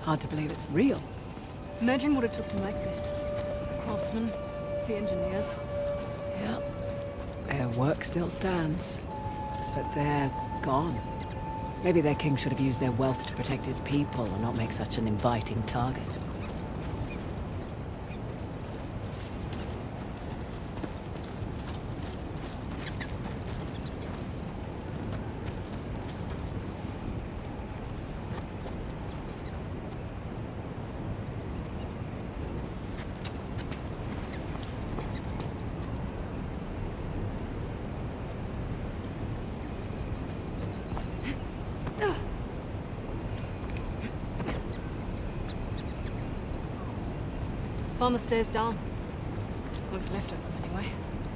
Hard to believe it's real. Imagine what it took to make this. The craftsmen, the engineers. Yeah. Their work still stands. But they're gone. Maybe their king should have used their wealth to protect his people and not make such an inviting target. Found the stairs down. What's left of them, anyway.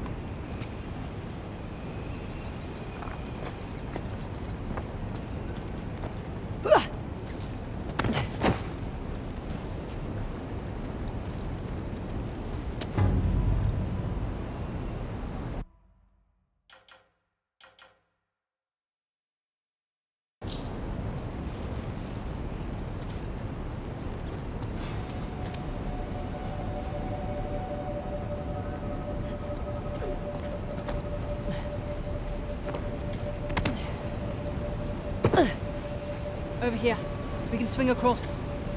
Over here. We can swing across.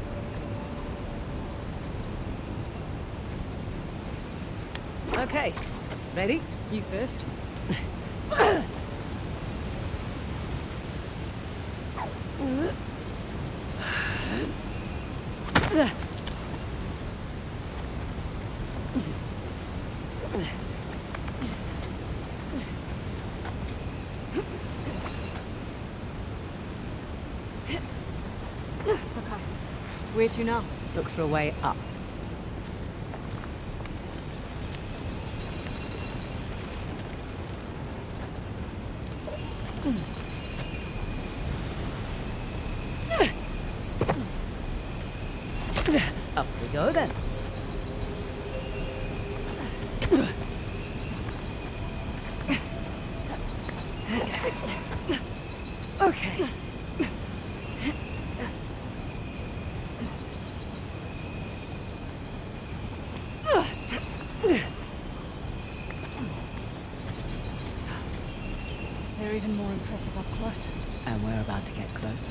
Okay. Ready? You first. Where to now? Look for a way up. Up we go then. Okay. They're even more impressive up close. And we're about to get closer.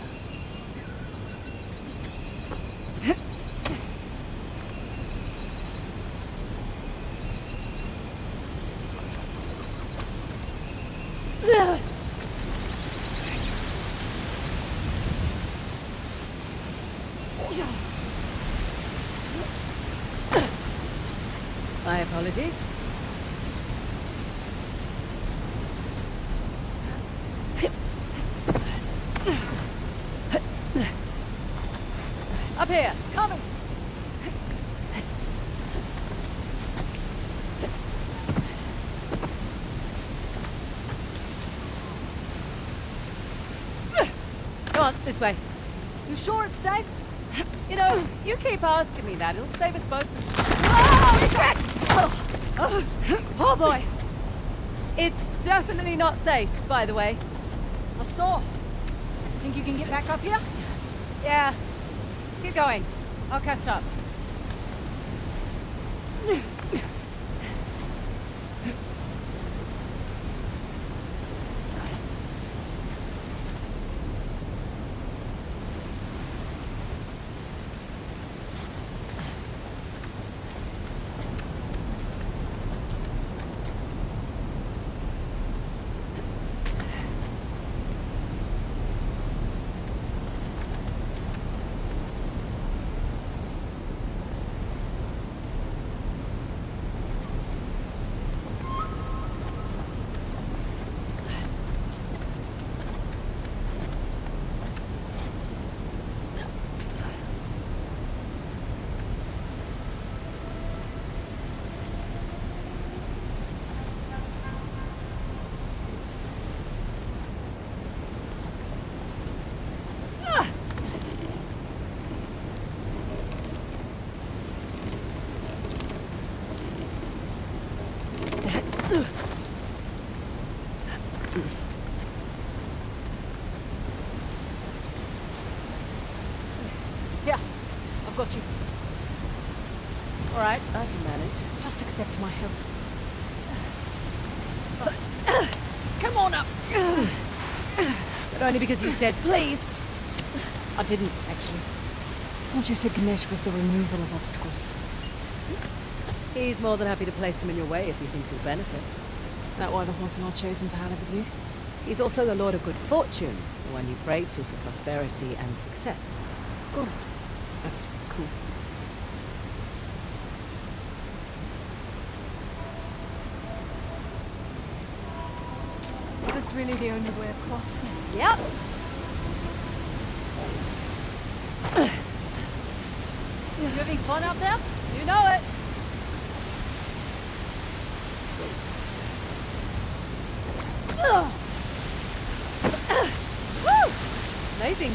My apologies. Up here, coming. Go on, this way. You sure it's safe? You know, you keep asking me that. It'll save us both some... Oh boy. It's definitely not safe, by the way. I saw. Think you can get back up here? Yeah. Keep going. I'll catch up. I've got you. All right, I can manage. Just accept my help. Come on up! But only because you said please. I didn't, actually. Thought you said Ganesh was the removal of obstacles. He's more than happy to place them in your way if he thinks you'll benefit. That why the horse in our chosen path ever do? He's also the Lord of Good Fortune, the one you pray to for prosperity and success. Good. That's cool. Is this really the only way across? Yep. You having fun out there? You know it. Woo! Amazing.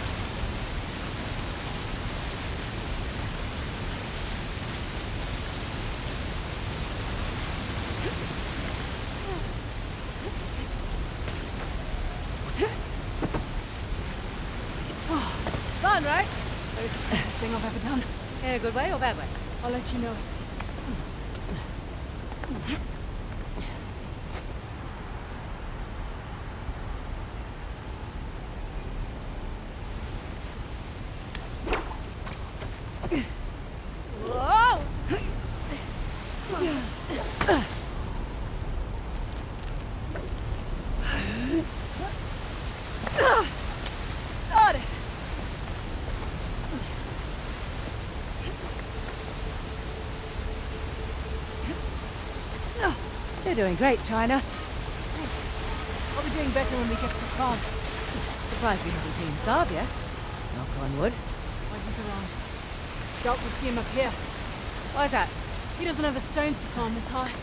Fun, right? That is the fastest thing I've ever done. In a good way or bad way? I'll let you know. Whoa! Got it. You're doing great, China. Thanks. I'll be doing better when we get to the Khan. Surprised we haven't seen Sav yet. Knock on wood. When he's around. Dealt with him up here. Why's that? He doesn't have the stones to climb this high.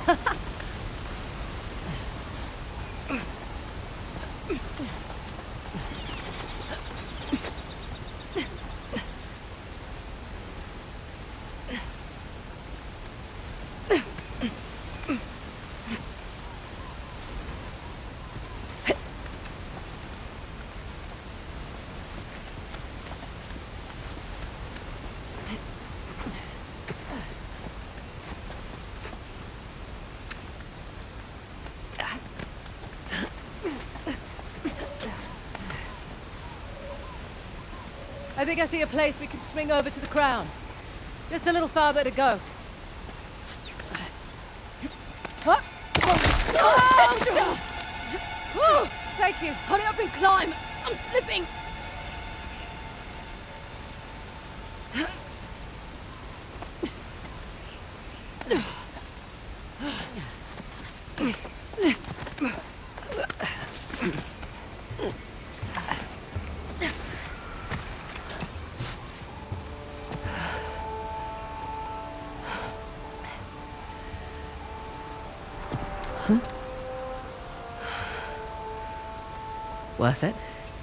I think I see a place we can swing over to the crown. Just a little farther to go. Huh? Oh, Whew, thank you. hurry up and climb! I'm slipping! Worth it?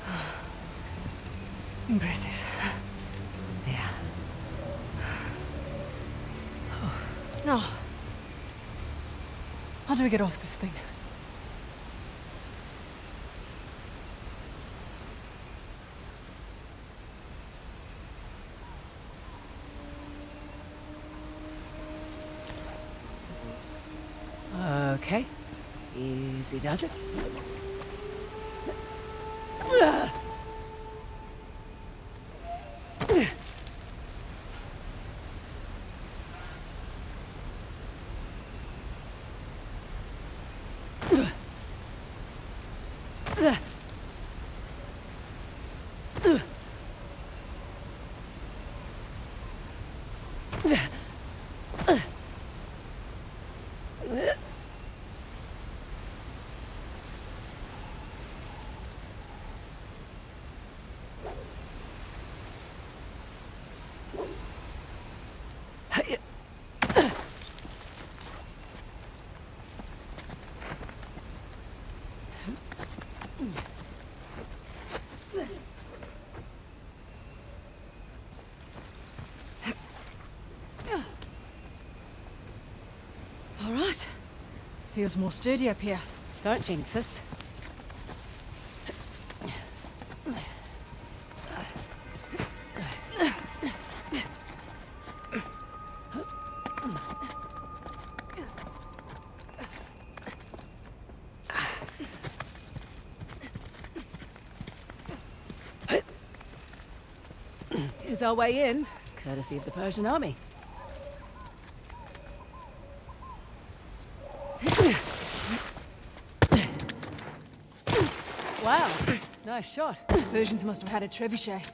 Impressive. Yeah. Now, how do we get off this thing? Okay. Easy does it. All right. Feels more sturdy up here. Don't jinx us. Here's our way in, courtesy of the Persian army. Wow, nice shot. Persians must have had a trebuchet.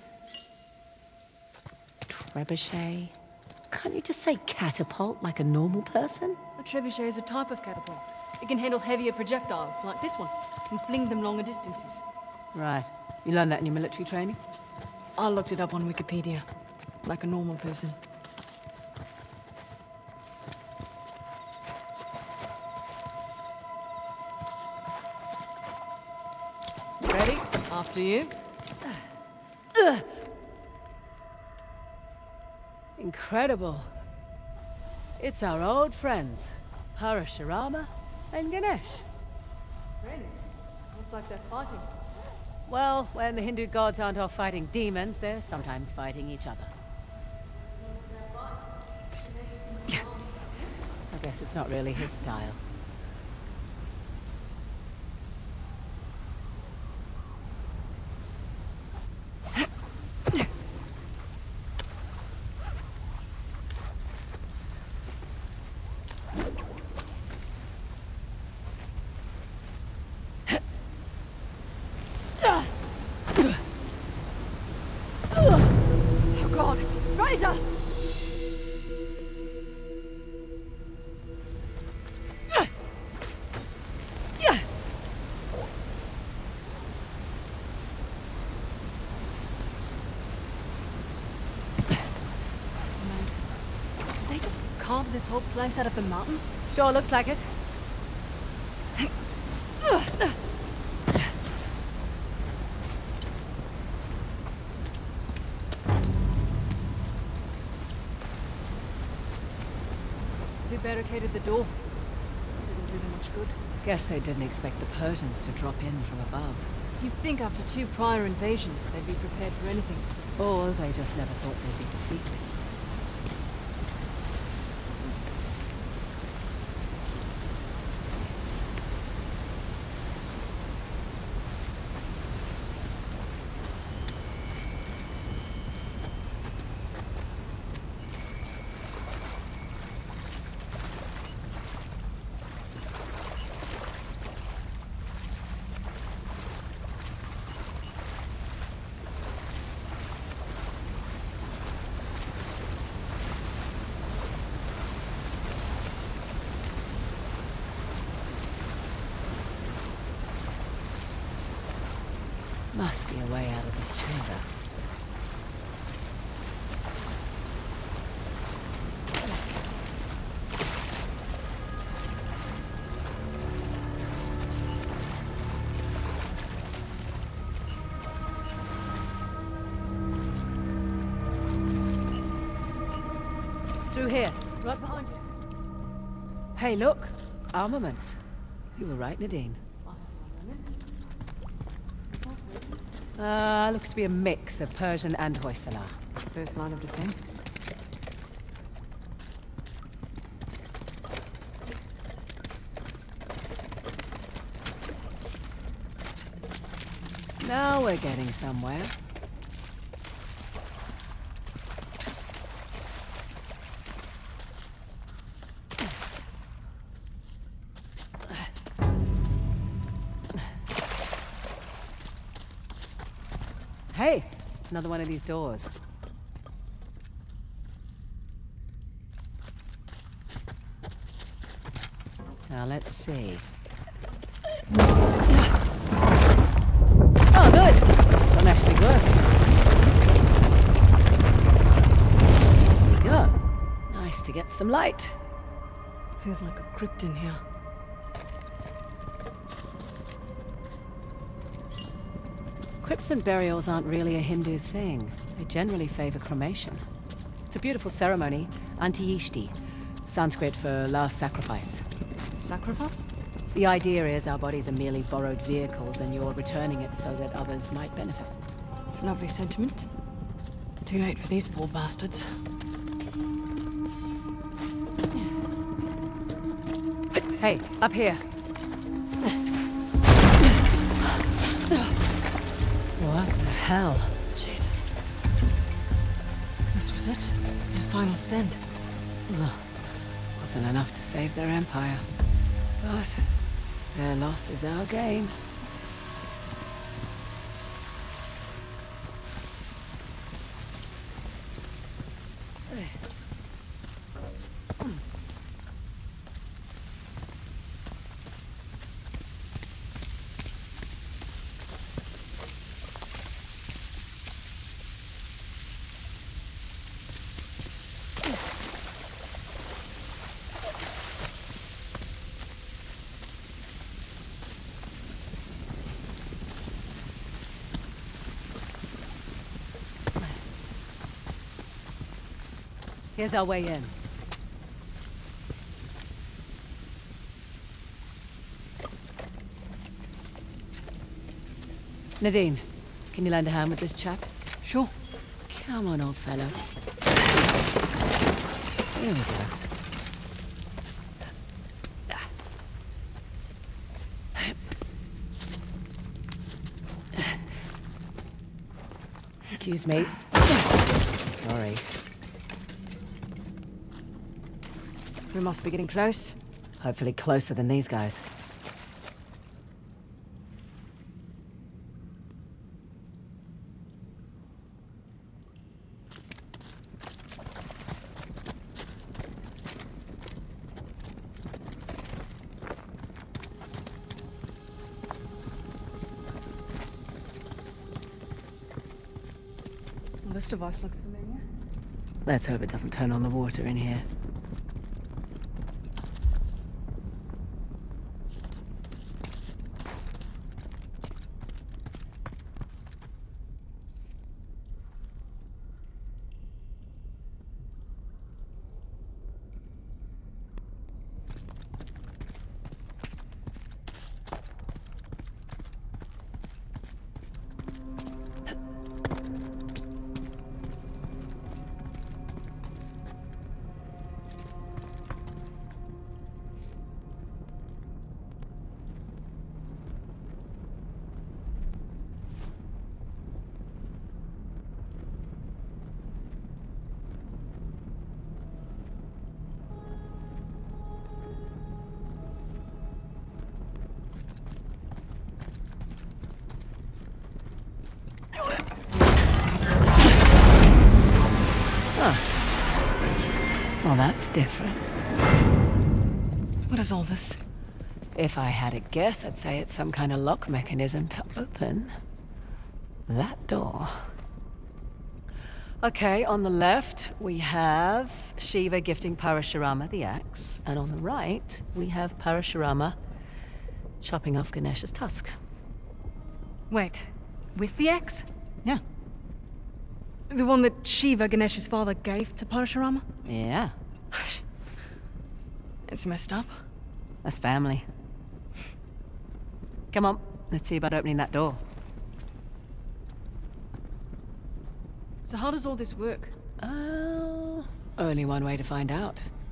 Trebuchet? Can't you just say catapult like a normal person? A trebuchet is a type of catapult. It can handle heavier projectiles, like this one, and fling them longer distances. Right. You learned that in your military training? I looked it up on Wikipedia, like a normal person. Ready? After you. Incredible. It's our old friends, Parashurama and Ganesh. Friends? Looks like they're fighting. Well, when the Hindu gods aren't off fighting demons, they're sometimes fighting each other. I guess it's not really his style. Oh God! Fraser! Amazing. Did they just carve this whole place out of the mountain? Sure looks like it. They barricaded the door. Didn't do them much good. Guess they didn't expect the Persians to drop in from above. You'd think after 2 prior invasions, they'd be prepared for anything. Or they just never thought they'd be defeated. Must be a way out of this chamber. Through here. Right behind you. Hey, look. Armaments. You were right, Nadine. Looks to be a mix of Persian and Hoysala. First line of defense. Now we're getting somewhere. Hey, another one of these doors. Now let's see. Oh, good. This one actually works. There we go. Nice to get some light. Feels like a crypt in here. Crypts and burials aren't really a Hindu thing. They generally favor cremation. It's a beautiful ceremony, Antiyishti, Sanskrit for last sacrifice. Sacrifice? The idea is our bodies are merely borrowed vehicles and you're returning it so that others might benefit. It's a lovely sentiment. Too late for these poor bastards. Hey, up here. What the hell? Jesus. This was it. Their final stand. Ugh. Wasn't enough to save their empire. But their loss is our gain. Here's our way in. Nadine, can you lend a hand with this chap? Sure. Come on, old fellow. Here we go. Excuse me. Sorry. We must be getting close. Hopefully closer than these guys. Well, this device looks familiar. Let's hope it doesn't turn on the water in here. Well, that's different. What is all this? If I had a guess, I'd say it's some kind of lock mechanism to open that door. Okay, on the left, we have Shiva gifting Parashurama the axe. And on the right, we have Parashurama chopping off Ganesh's tusk. Wait, with the axe? Yeah. The one that Shiva, Ganesh's father, gave to Parashurama? Yeah. It's messed up. That's family. Come on, let's see about opening that door. So how does all this work? Only one way to find out.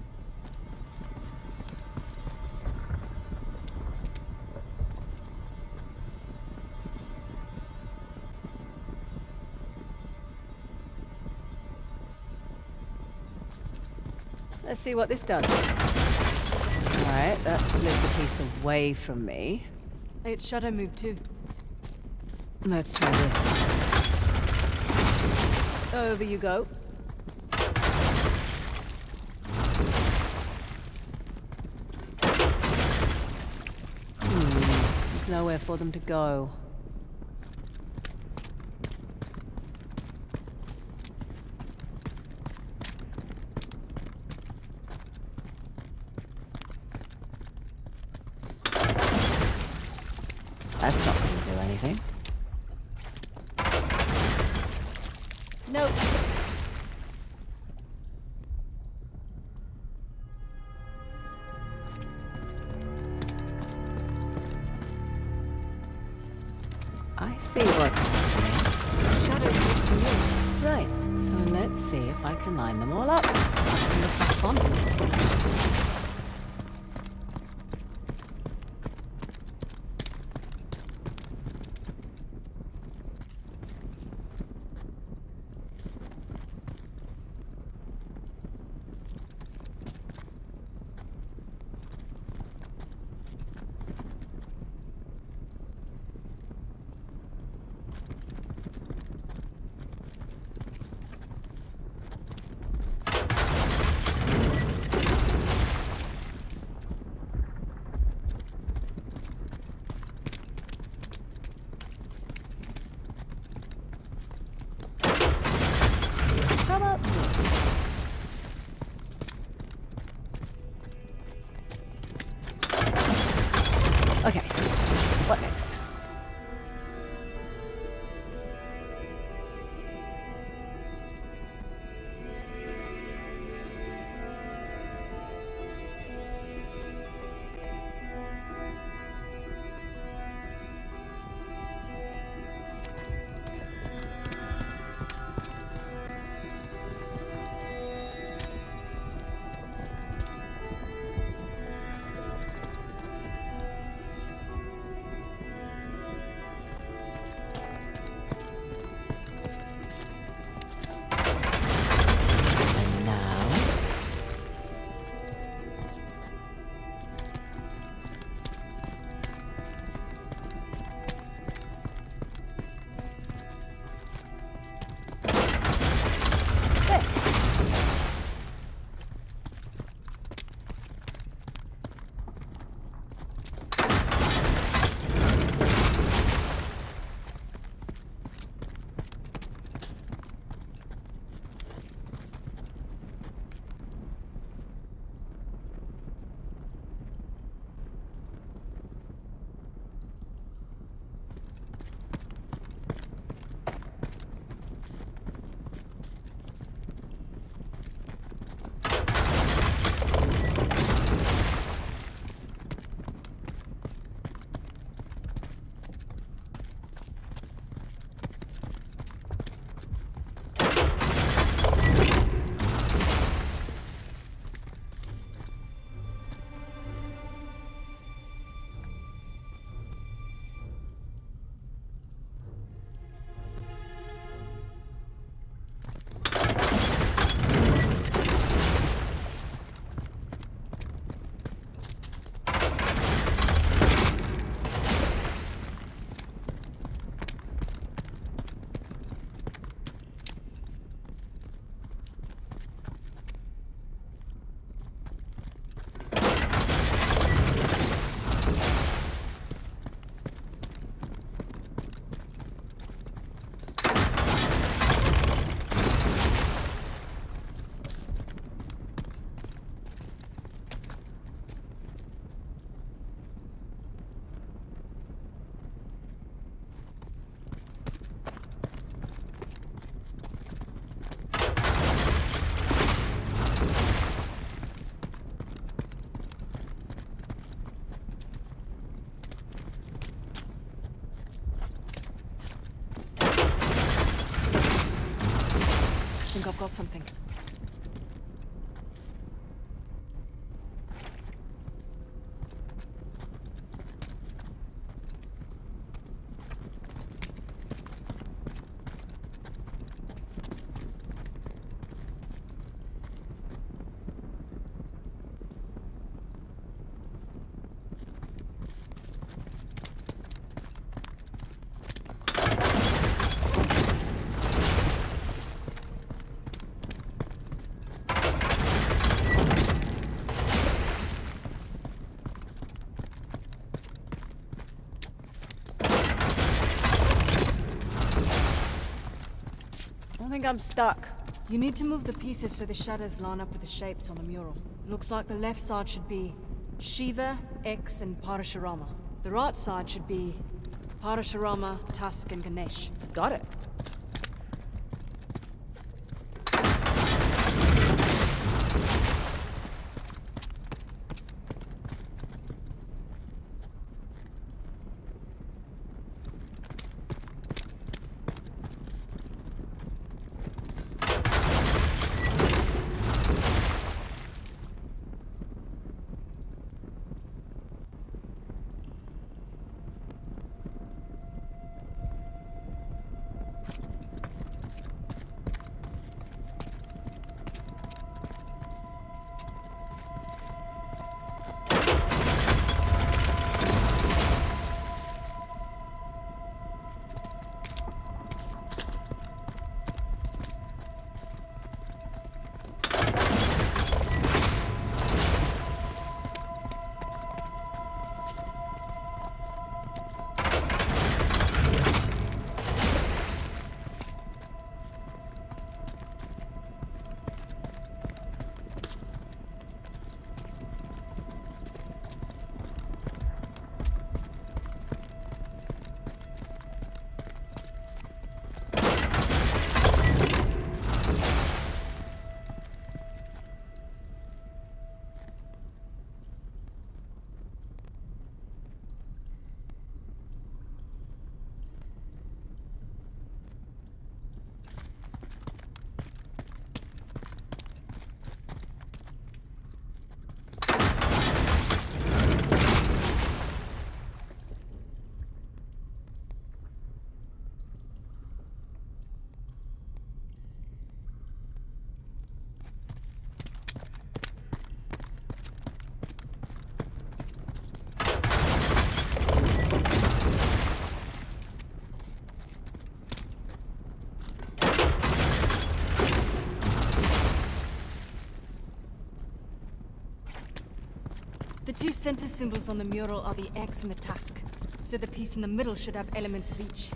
Let's see what this does. Alright, that slid the piece away from me. Its shadow moved too. Let's try this. Over you go. There's nowhere for them to go. That's not going to do anything. Nope. I see what's happening. Shadow moves to move. Right, so let's see if I can line them all up. Something looks like fun. How about this? Okay, what next? And now... I think I've got something. I think I'm stuck. You need to move the pieces so the shadows line up with the shapes on the mural. Looks like the left side should be Shiva, X, and Parashurama. The right side should be Parashurama, Tusk, and Ganesh. Got it. two center symbols on the mural are the X and the tusk, so the piece in the middle should have elements of each.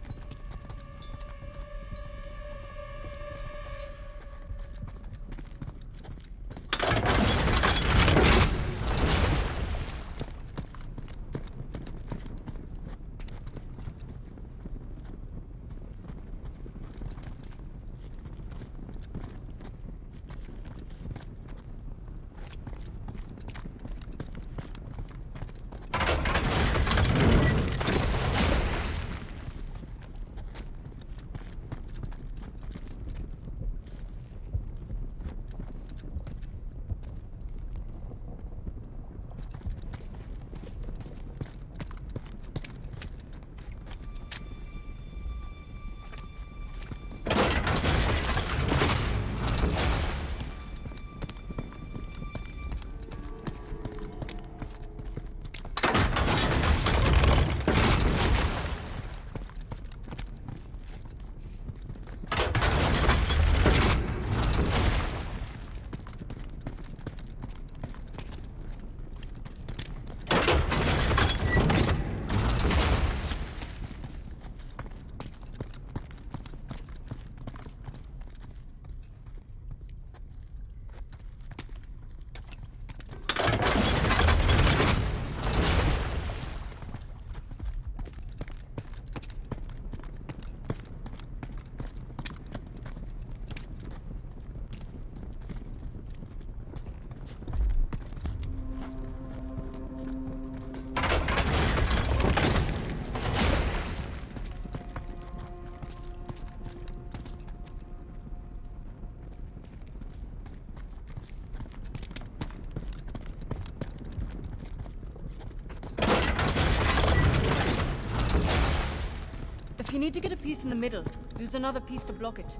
If you need to get a piece in the middle, use another piece to block it.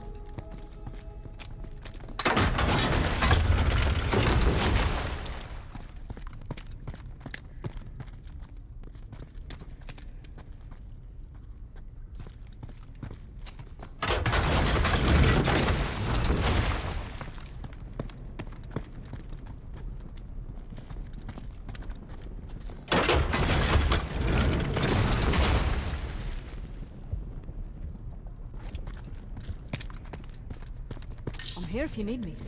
I'm here if you need me.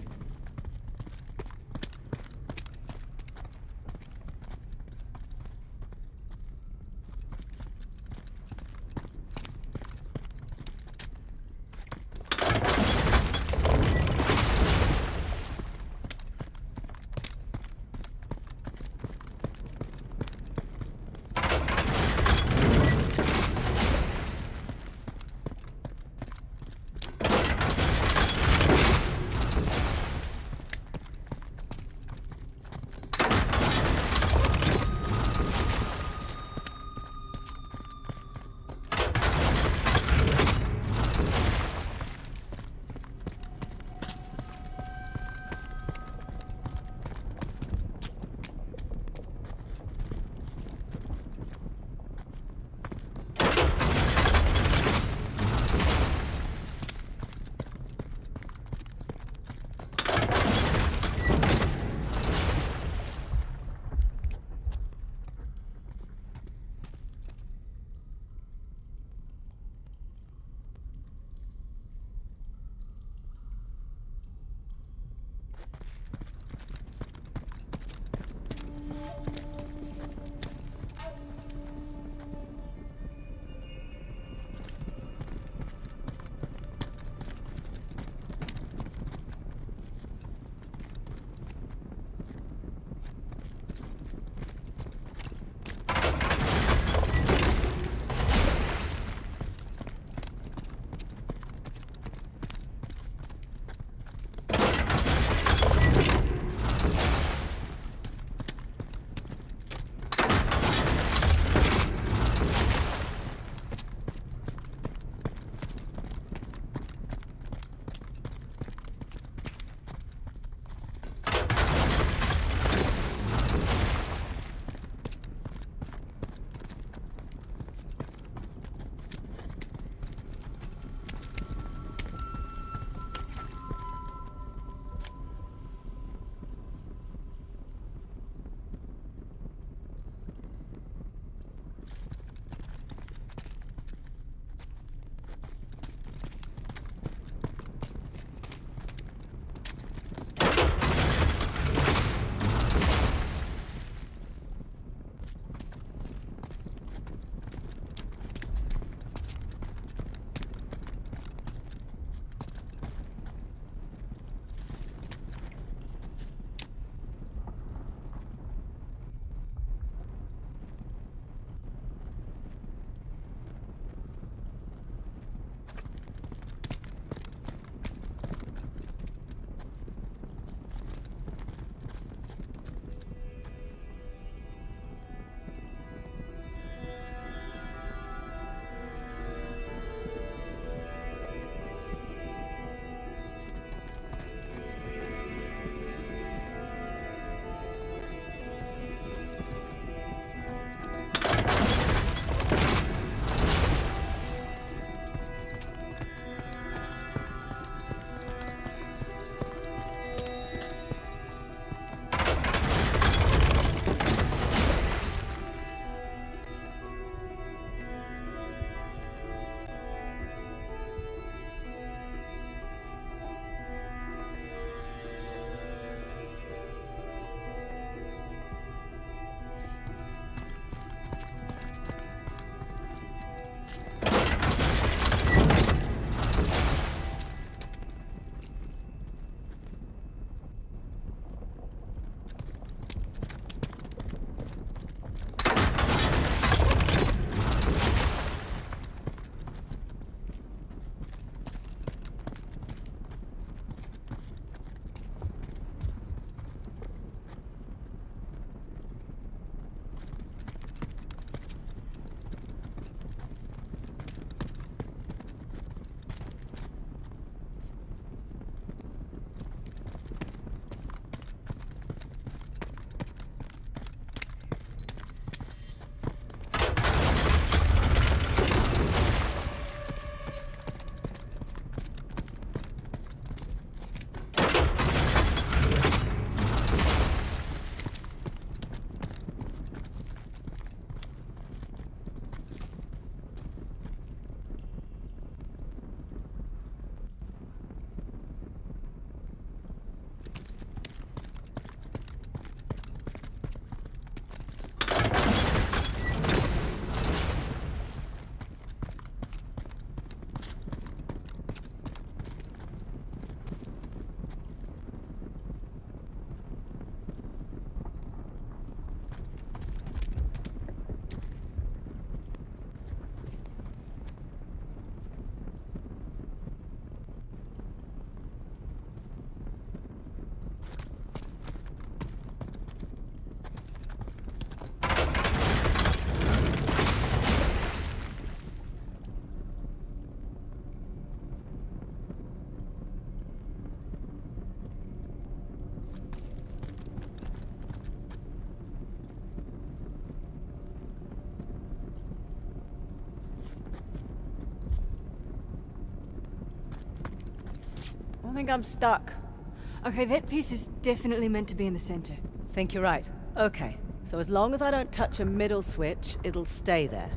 I think I'm stuck. Okay, that piece is definitely meant to be in the center. Think you're right. Okay, so as long as I don't touch a middle switch, it'll stay there.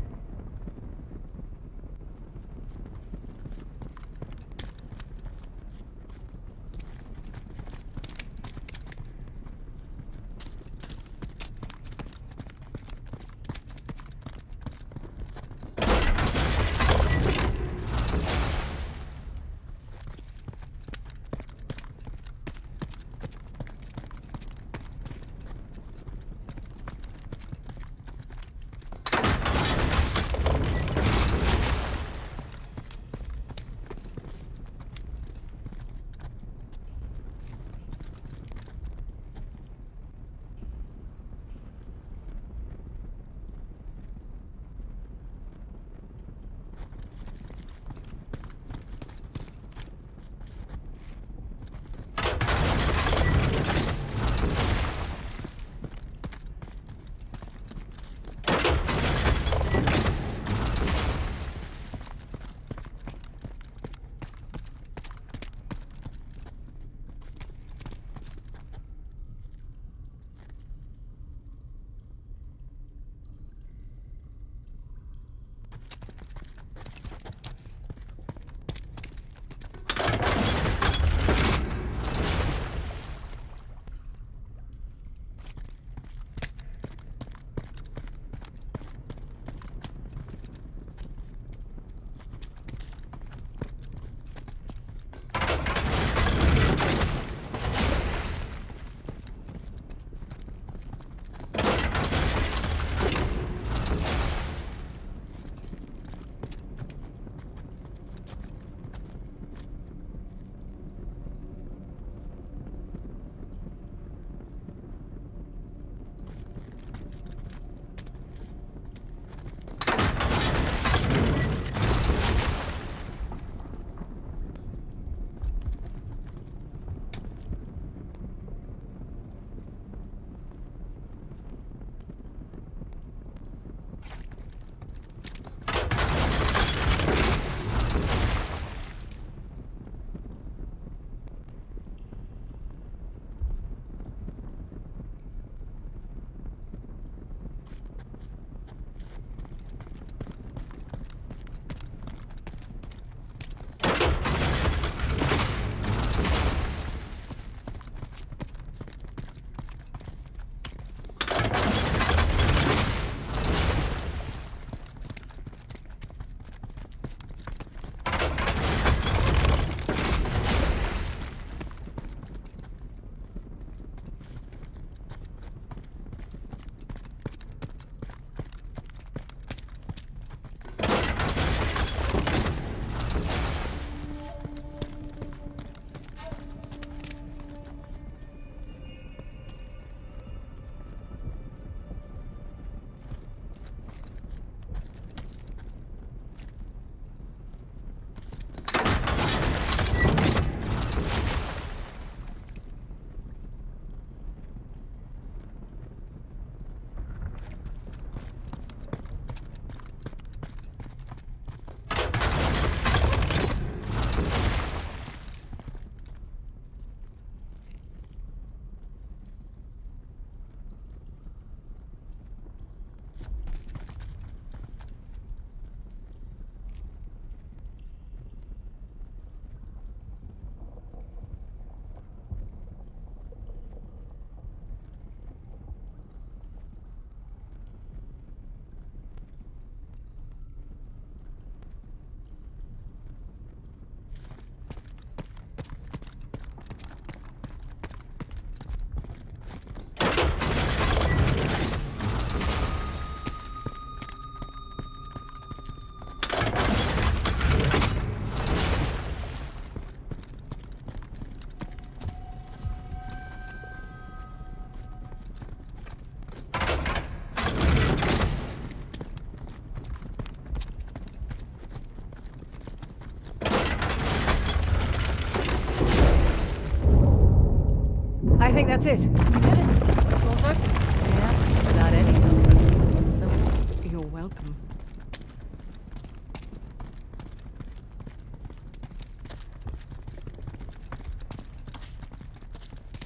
I think that's it. You did it. Doors open. Yeah, without any help. So, You're welcome.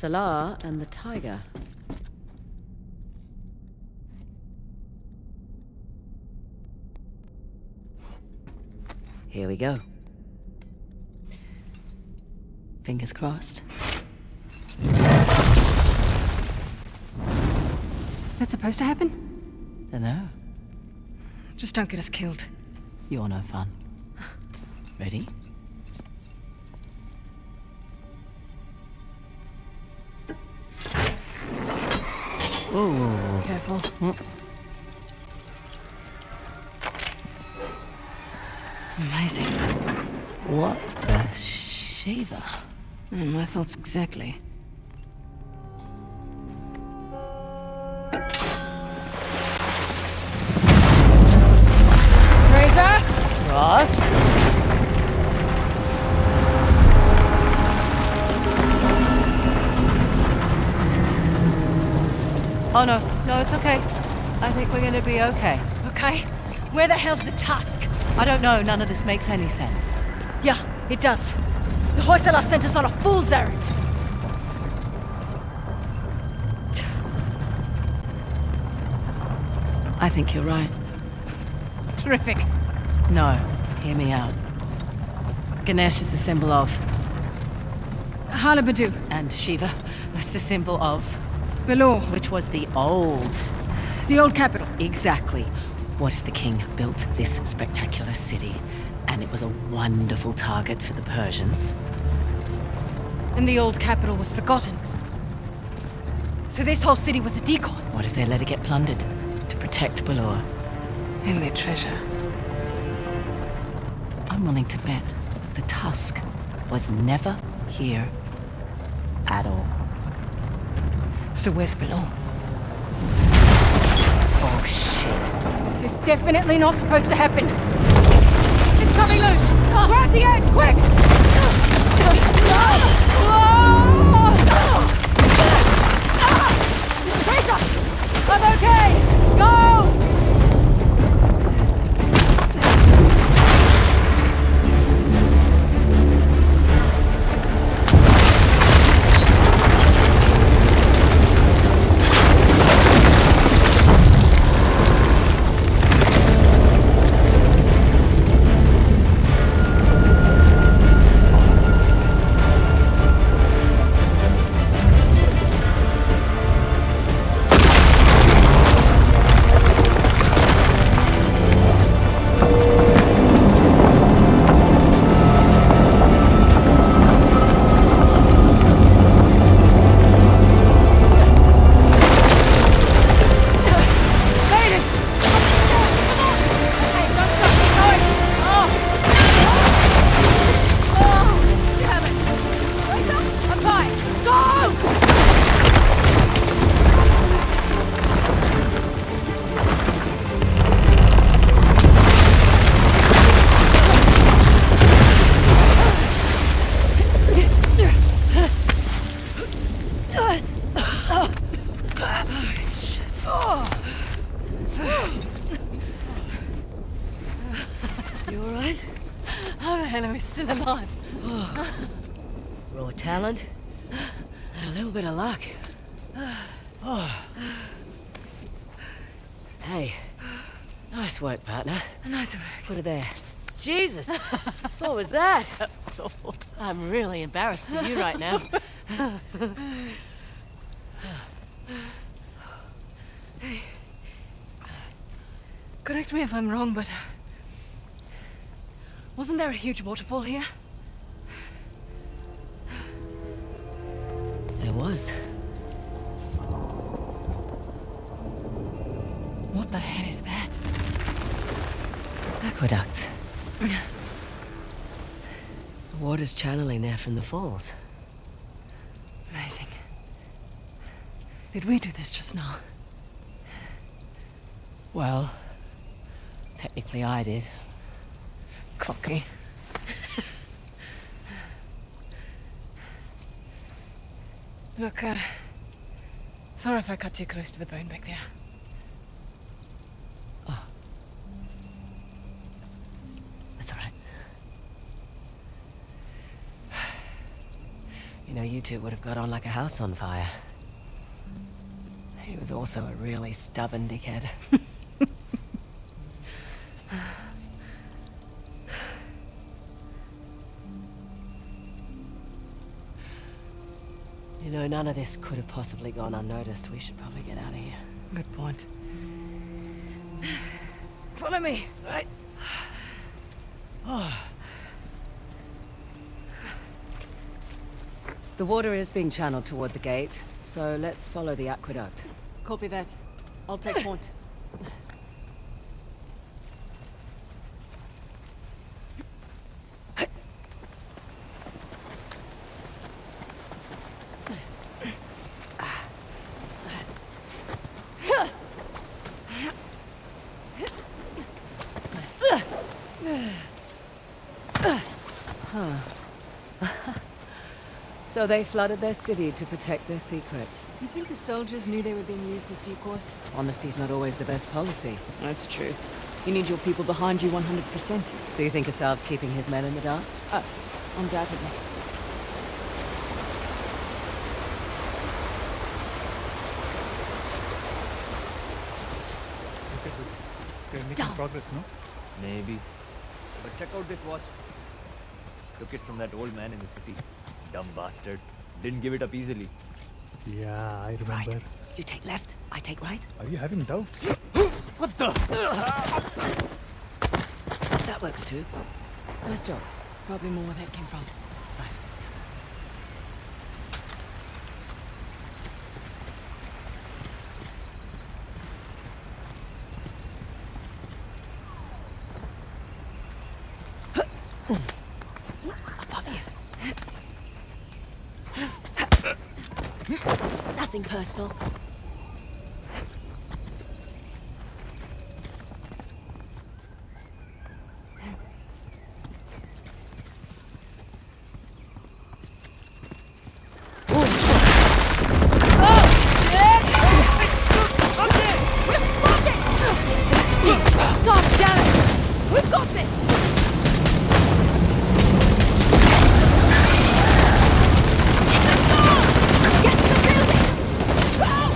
Salah and the tiger. Here we go. Fingers crossed. That's supposed to happen? Dunno. Just don't get us killed. You're no fun. Ready? Oh, Careful. Amazing. What the Shiva? My thoughts exactly. Razor? Ross? Oh no, no, it's okay. I think we're gonna be okay. Okay. Where the hell's the tusk? I don't know, none of this makes any sense. Yeah, it does. The Hoysala sent us on a fool's errand. I think you're right. Terrific. No, hear me out. Ganesh is the symbol of, Halabadu. and Shiva was the symbol of, Belor. which was the old. The old capital. Exactly. What if the king built this spectacular city, and it was a wonderful target for the Persians? And the old capital was forgotten. So this whole city was a decoy. What if they let it get plundered to protect Balor? And their treasure. I'm willing to bet the Tusk was never here at all. So where's Belor? Oh shit. This is definitely not supposed to happen. It's coming loose! Grab the edge, quick! Razor! I'm okay! Go! You alright? How the hell are we still alive? Raw talent and a little bit of luck. Oh. Hey, nice work, partner. Nice work. Put it there. Jesus, what was that? I'm really embarrassed for you right now. Hey. Correct me if I'm wrong, but... wasn't there a huge waterfall here? There was. What the hell is that? Aqueducts. The water's channeling there from the falls. Amazing. Did we do this just now? Well, technically I did. Cocky. Look, sorry if I cut too close to the bone back there. Oh. That's all right. You know, you two would have got on like a house on fire. He was also a really stubborn dickhead. You know, none of this could have possibly gone unnoticed. We should probably get out of here. Good point. Follow me. Right. The water is being channeled toward the gate, so let's follow the aqueduct. Copy that. I'll take point. So they flooded their city to protect their secrets. You think the soldiers knew they were being used as decoys? Honesty's not always the best policy. That's true. You need your people behind you 100%. So you think Asav's keeping his men in the dark? Undoubtedly. Okay, good. We're making progress, no? Maybe. But check out this watch. Took it from that old man in the city. Dumb bastard. Didn't give it up easily. Yeah, I remember. Right. You take left, I take right. Are you having doubts? What the? That works too. Nice job. Probably more where that came from. Above you. Nothing personal. God damn it! We've got this! Get to the building! Go!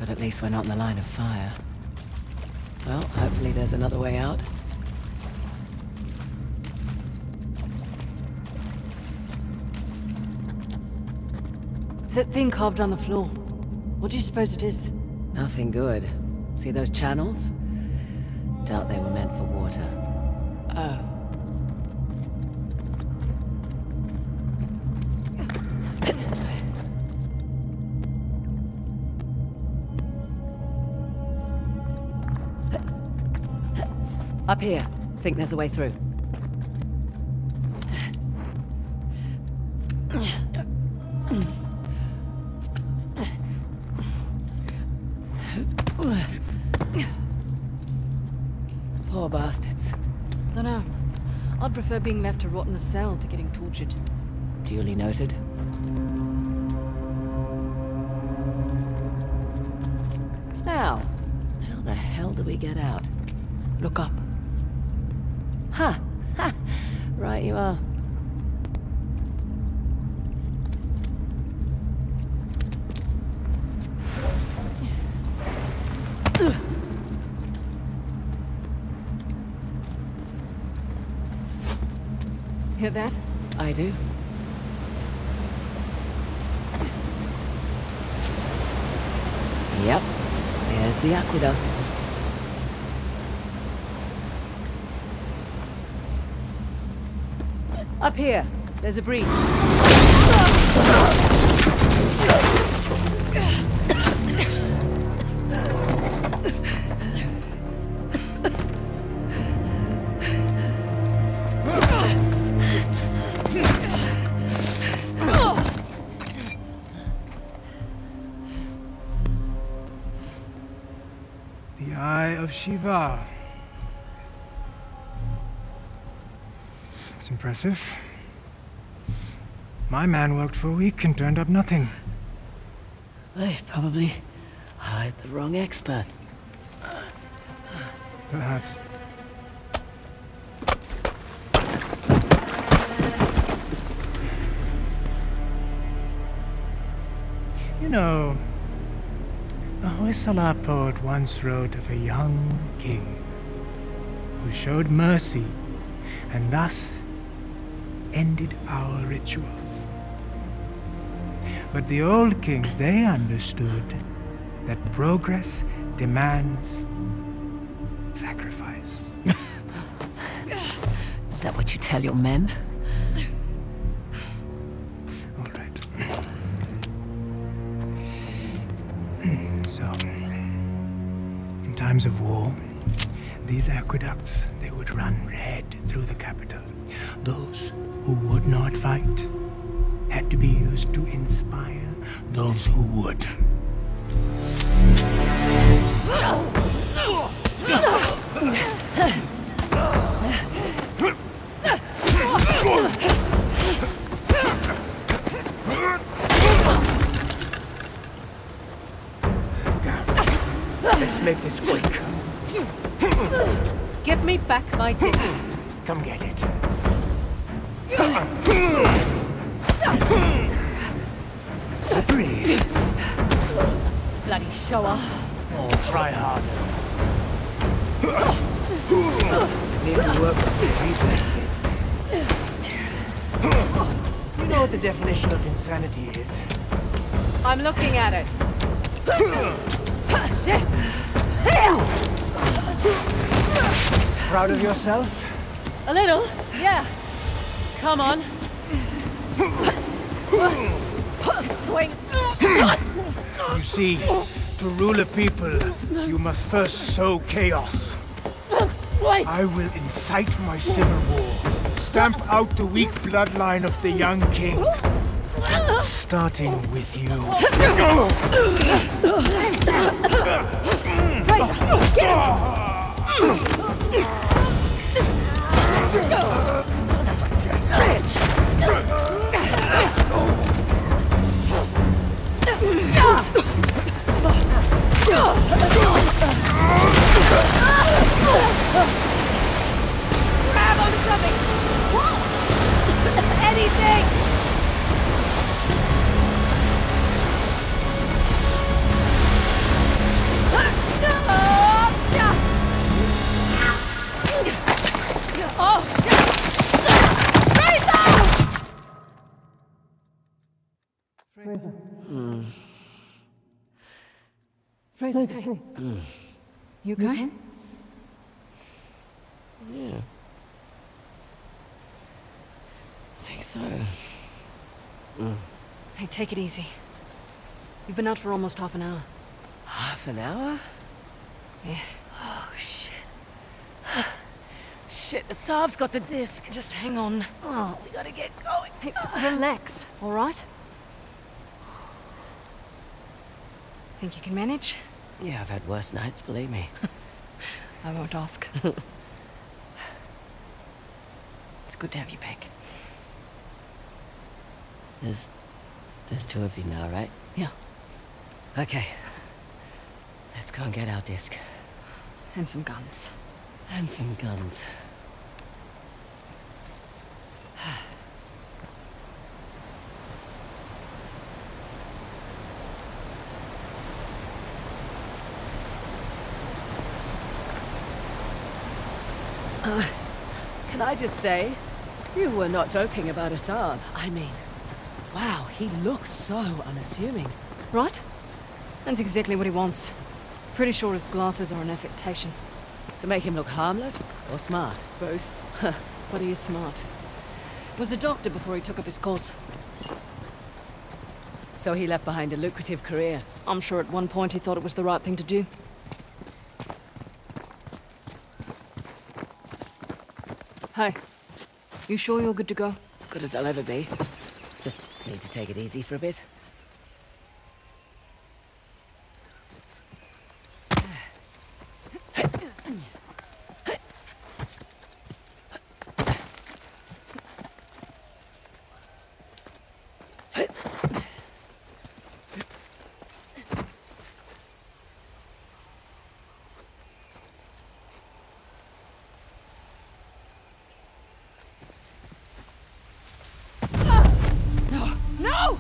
But at least we're not in the line of fire. Well, hopefully there's another way out. That thing carved on the floor. What do you suppose it is? Nothing good. See those channels? Doubt they were meant for water. Oh. Up here. Think there's a way through. Poor bastards. Dunno. I'd prefer being left to rot in a cell to getting tortured. Duly noted. Now, how the hell do we get out? Look up. Ha! Ha! Right you are. Hear that? I do. Yep. There's the aqueduct. Up here. There's a breach. The Eye of Shiva. It's impressive. My man worked for a week and turned up nothing. They probably hired the wrong expert. Perhaps. You know, a Hoysala poet once wrote of a young king who showed mercy and thus ended our rituals. But the old kings, they understood that progress demands sacrifice. Is that what you tell your men? All right. So, in times of war, these aqueducts, they would run red through the capital. Those who would not fight had to be used to inspire those who would. Let's make this quick. Give me back my dick. Come get it. Slippery. Bloody show off. Oh, try harder. Need to work on your reflexes. You know what the definition of insanity is? I'm looking at it. Shit! Proud of yourself? A little, yeah. Come on. Swing. You see, to rule a people, you must first sow chaos. Wait. I will incite my civil war, stamp out the weak bloodline of the young king, starting with you. Fraser, get him! Son of a bitch! Grab onto something! Anything! Fraser, hey. You okay? Yeah. I think so. Hey, take it easy. You've been out for almost half an hour. Half an hour? Yeah. Oh, shit. Shit, the Saab's got the disc. Just hang on. Oh, we gotta get going. Hey, relax, all right? Think you can manage? Yeah, I've had worse nights, believe me. I won't ask. It's good to have you back. There's two of you now, right? Yeah, Okay. Let's go and get our disc. and some guns. And some guns. Can I just say, you were not joking about Asav. I mean, wow, he looks so unassuming. Right? That's exactly what he wants. Pretty sure his glasses are an affectation. To make him look harmless or smart? Both. But he is smart. Was a doctor before he took up his course. So he left behind a lucrative career. I'm sure at one point he thought it was the right thing to do. Hey, you sure you're good to go? As good as I'll ever be. Just need to take it easy for a bit. No!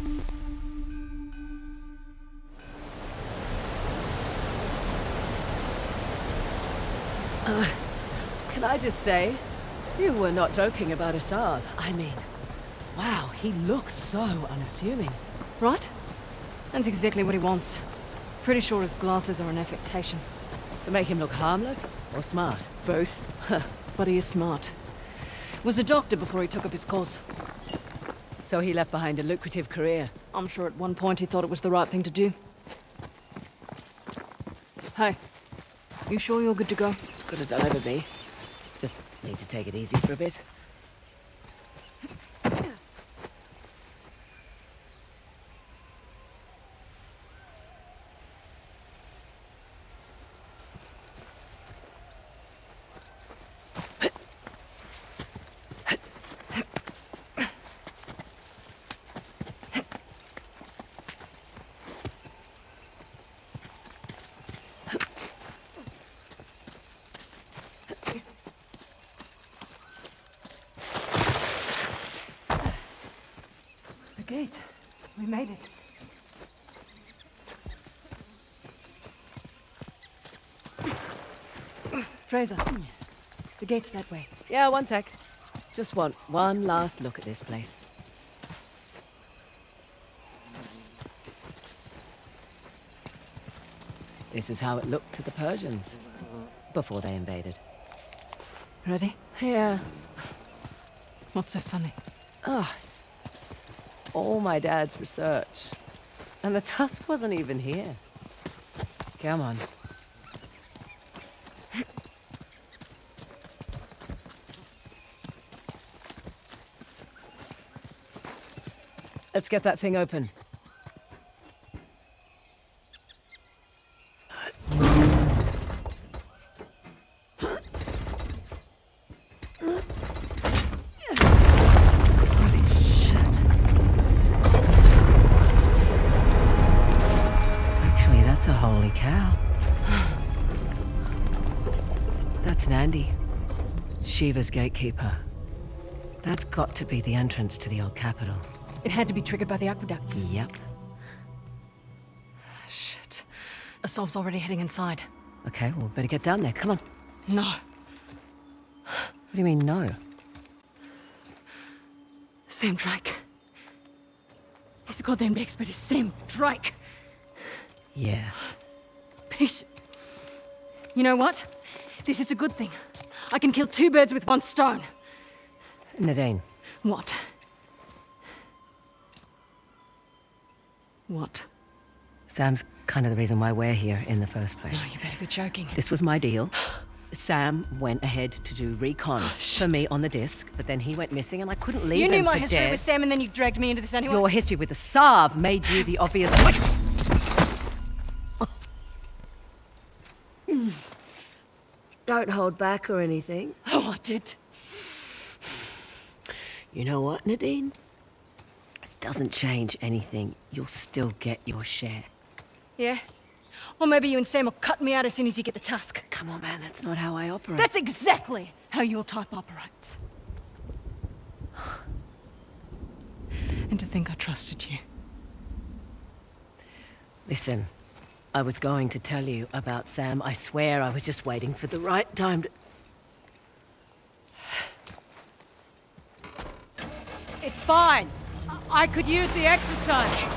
Can I just say, you were not joking about Asav. I mean, wow, he looks so unassuming. Right? That's exactly what he wants. Pretty sure his glasses are an affectation. To make him look harmless or smart? Both. But he is smart. Was a doctor before he took up his course. So he left behind a lucrative career. I'm sure at one point he thought it was the right thing to do. Hey, you sure you're good to go? As good as I'll ever be. Just need to take it easy for a bit. Gate. We made it. Fraser, the gate's that way. Yeah, one sec. Just want one last look at this place. This is how it looked to the Persians before they invaded. Ready? Yeah. What's so funny? Oh, all my dad's research. And the tusk wasn't even here. Come on. Let's get that thing open. Holy cow. That's Nandi, Shiva's gatekeeper. That's got to be the entrance to the old capital. It had to be triggered by the aqueducts. Yep. Shit. Asav's already heading inside. Okay, well, better get down there. Come on. No. What do you mean, no? Same Drake. He's a goddamn expert. He's same Drake. Yeah. He's... You know what? This is a good thing. I can kill 2 birds with 1 stone. Nadine, What? What? Sam's kind of the reason why we're here in the first place. Oh, you better be joking. This was my deal. Sam went ahead to do recon for me on the disc, but then he went missing and I couldn't leave You him knew my for history dead. with Sam and then you dragged me into this anyway? Your history with the Sarv made you the obvious... Don't hold back or anything. Oh, I did. You know what, Nadine? This doesn't change anything. You'll still get your share. Yeah? Or maybe you and Sam will cut me out as soon as you get the tusk. Come on, man, that's not how I operate. That's exactly how your type operates. And to think I trusted you. Listen, I was going to tell you about Sam. I swear I was just waiting for the right time to... It's fine. I could use the exercise.